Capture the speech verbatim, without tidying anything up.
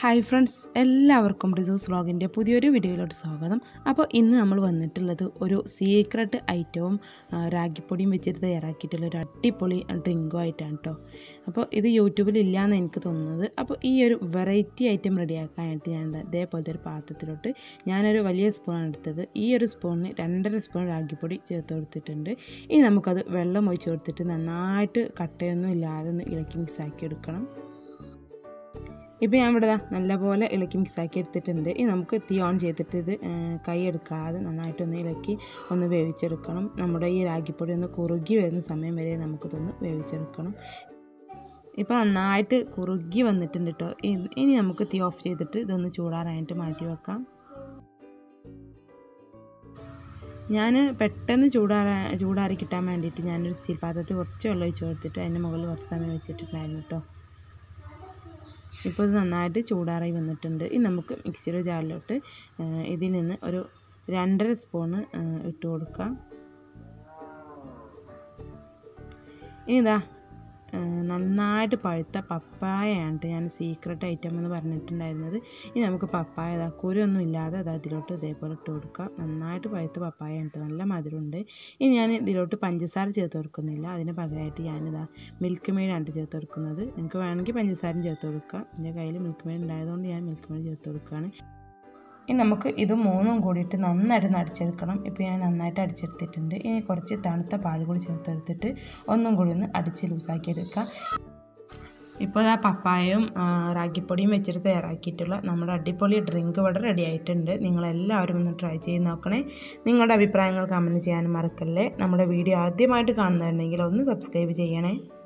Hi friends, എല്ലാവർക്കും റിസൂസ് വ്ളോഗിൻ്റെ പുതിയൊരു വീഡിയോയിലോട്ട് സ്വാഗതം. അപ്പോൾ ഇന്ന് നമ്മൾ വന്നിട്ടുള്ളത് ഒരു സീക്രട്ട് ഐറ്റവും രാഗിപ്പൊടിയും വെച്ചിട്ട് തയ്യാറാക്കിയിട്ടുള്ള ഒരു അടിപൊളി ഡ്രിങ്കും ആയിട്ടാണ് കേട്ടോ. അപ്പോൾ ഇത് യൂട്യൂബിൽ ഇല്ലയെന്ന് എനിക്ക് തോന്നുന്നത്. അപ്പോൾ ഈ ഒരു വെറൈറ്റി ഐറ്റം റെഡിയാക്കാനായിട്ട് ഞാൻ ഇതേപോലത്തെ ഒരു പാത്രത്തിലോട്ട് ഞാനൊരു വലിയ സ്പൂണാണ് എടുത്തത്. ഈ ഒരു സ്പൂണിന് രണ്ടര സ്പൂൺ രാഗിപ്പൊടി ചേർത്ത് കൊടുത്തിട്ടുണ്ട്. ഇനി നമുക്കത് വെള്ളം ഒഴിച്ച് കൊടുത്തിട്ട് നന്നായിട്ട് കട്ടയൊന്നും ഇല്ലാതെ ഒന്ന് ഇളക്കി മിക്സാക്കി എടുക്കണം. ഇപ്പോൾ ഞാൻ ഇവിടെ നല്ലപോലെ ഇളക്കി മിക്സാക്കി എടുത്തിട്ടുണ്ട്. ഇനി നമുക്ക് തീ ഓൺ ചെയ്തിട്ട് ഇത് കൈ എടുക്കാതെ നന്നായിട്ടൊന്ന് ഇളക്കി ഒന്ന് വേവിച്ചെടുക്കണം. നമ്മുടെ ഈ രാഗിപ്പൊടി ഒന്ന് കുറുകി വരുന്ന സമയം വരെ നമുക്കിതൊന്ന് വേവിച്ചെടുക്കണം. ഇപ്പോൾ നന്നായിട്ട് കുറുകി വന്നിട്ടുണ്ട് കേട്ടോ. ഇനി നമുക്ക് തീ ഓഫ് ചെയ്തിട്ട് ഇതൊന്ന് ചൂടാറാനായിട്ട് മാറ്റി വെക്കാം. ഞാൻ പെട്ടെന്ന് ചൂടാറാ ചൂടാറി കിട്ടാൻ വേണ്ടിയിട്ട് ഞാനൊരു സ്റ്റീൽ പാത്രത്തിൽ കുറച്ച് വെള്ളം ഒഴിച്ച് കൊടുത്തിട്ട് അതിൻ്റെ മുകളിൽ കുറച്ച് സമയം വെച്ചിട്ടുണ്ടായിരുന്നു കേട്ടോ. ഇപ്പോൾ ഇത് നന്നായിട്ട് ചൂടാറായി വന്നിട്ടുണ്ട്. ഇനി നമുക്ക് മിക്സിയുടെ ജാറിലോട്ട് ഇതിൽ നിന്ന് ഒരു രണ്ടര സ്പൂണ് ഇട്ട് കൊടുക്കാം. ഇനി ഇതാ നന്നായിട്ട് പഴുത്ത പപ്പായയാണ് ഞാൻ സീക്രട്ട് ഐറ്റം എന്ന് പറഞ്ഞിട്ടുണ്ടായിരുന്നത്. ഇനി നമുക്ക് പപ്പായ ഇതാ കുരൊന്നും ഇല്ലാതെ അത് അതിലോട്ട് ഇതേപോലെ ഇട്ട് കൊടുക്കാം. നന്നായിട്ട് പഴുത്ത പപ്പായ ഉണ്ട്, നല്ല മധുരമുണ്ട്. ഇനി ഞാൻ ഇതിലോട്ട് പഞ്ചസാര ചേർത്ത് കൊടുക്കുന്നില്ല, അതിന് പകരമായിട്ട് ഞാനിതാ മിൽക്ക് മെയ്ഡാണ് ചേർത്ത് കൊടുക്കുന്നത്. നിങ്ങൾക്ക് വേണമെങ്കിൽ പഞ്ചസാരയും ചേർത്ത് കൊടുക്കാം. എൻ്റെ കയ്യിൽ മിൽക്ക് മെയ്ഡ് ഉണ്ടായതുകൊണ്ട് ഞാൻ മിൽക്ക് മെയ്ഡ് ചേർത്ത് കൊടുക്കുകയാണ്. ഇനി നമുക്ക് ഇത് മൂന്നും കൂടിയിട്ട് നന്നായിട്ട് അടിച്ചെടുക്കണം. ഇപ്പോൾ ഞാൻ നന്നായിട്ട് അടിച്ചെടുത്തിട്ടുണ്ട്. ഇനി കുറച്ച് തണുത്ത പാൽ കൂടി ചേർത്തെടുത്തിട്ട് ഒന്നും കൂടി ഒന്ന് അടിച്ച് ലൂസാക്കി എടുക്കുക. ഇപ്പോൾ ആ പപ്പായയും രാഗിപ്പൊടിയും വെച്ചിട്ട് തയ്യാറാക്കിയിട്ടുള്ള നമ്മുടെ അടിപൊളി ഡ്രിങ്ക് ഇവിടെ റെഡി ആയിട്ടുണ്ട്. നിങ്ങളെല്ലാവരും ഒന്ന് ട്രൈ ചെയ്ത് നോക്കണേ. നിങ്ങളുടെ അഭിപ്രായങ്ങൾ കമൻറ്റ് ചെയ്യാനും മറക്കല്ലേ. നമ്മുടെ വീഡിയോ ആദ്യമായിട്ട് കാണുന്നുണ്ടെങ്കിൽ ഒന്ന് സബ്സ്ക്രൈബ് ചെയ്യണേ.